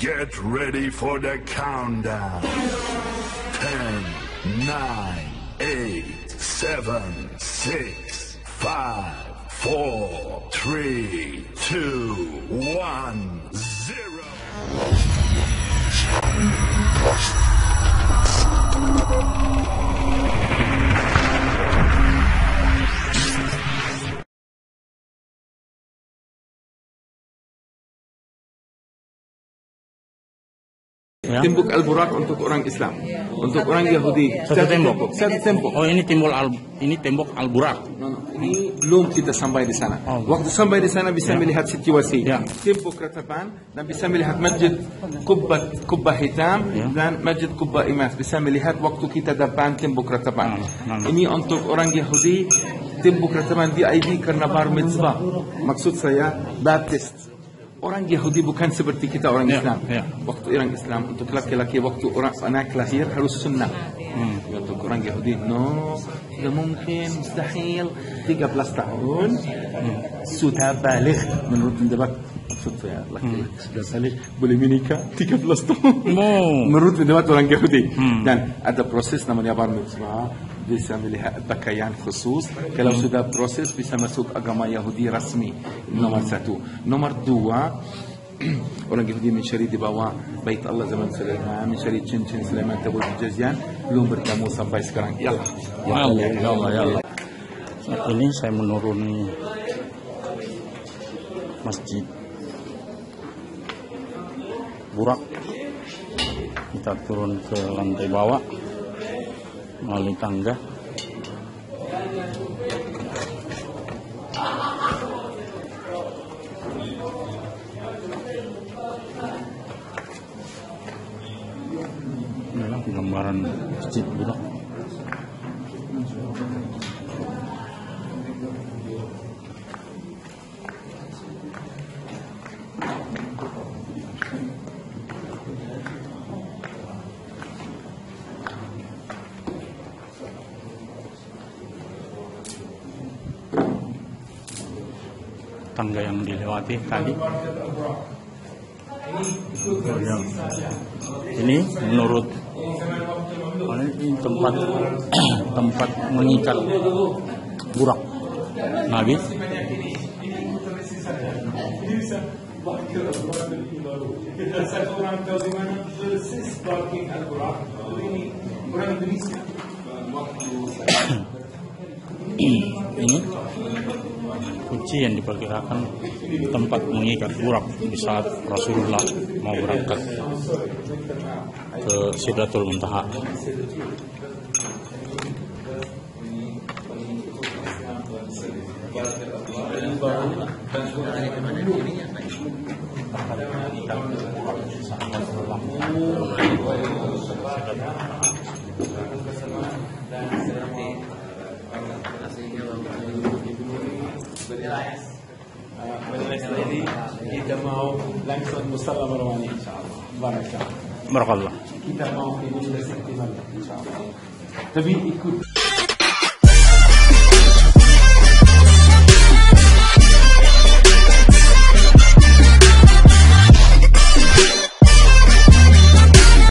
Get ready for the countdown. 10, 9, 8, 7, 6, 5, 4, 3, 2, 1, 0. Ya. Tembok Al-Buraq untuk orang Islam, untuk orang Yahudi. Satu tembok. Satu tembok. Oh, ini tembok Al-Buraq. Ini belum kita sampai di sana. Oh. Waktu sampai di sana bisa melihat situasi. Ya. Tembok ratapan dan bisa melihat masjid kubah hitam dan masjid kubah emas. Bisa melihat waktu kita depan tembok ratapan. Ini untuk orang Yahudi. Tembok ratapan VIP karena bar mitzvah. Maksud saya baptis. Orang Yahudi bukan seperti kita orang Islam. Waktu orang Islam untuk laki-laki, waktu orang anak lahir harus sunnah. Untuk orang Yahudi, no, tidak mungkin, mustahil. 13 tahun sudah balik menurut pendapat. Maksud saya laki-laki sudah balik boleh menikah 13 tahun. Menurut pendapat orang Yahudi. Dan ada proses namanya bar mitzvah. Bisa melihat pakaian khusus. Kalau sudah proses bisa masuk agama Yahudi rasmi. Nomor 1. Nomor 2, orang Yahudi mencari di bawah Bait Allah zaman Sulaiman, mencari cincin Sulaiman Tabut Jazian, belum bertemu sampai sekarang. Ya Allah. Saat ini saya menuruni Masjid Buraq. Kita turun ke lantai bawah melalui tangga. Inilah gambaran Masjid Buraq. Tangga yang dilewati tadi. Ini menurut ini tempat mengikat Buraq Nabi. Ini kunci yang diperkirakan tempat mengikat Buraq di saat Rasulullah mau berangkat ke Sidratul Muntaha. Jadi kita mau langsung Musalla Marwani insyaallah. Barakallah. Kita mau ini sudah September insyaallah. Tapi ikut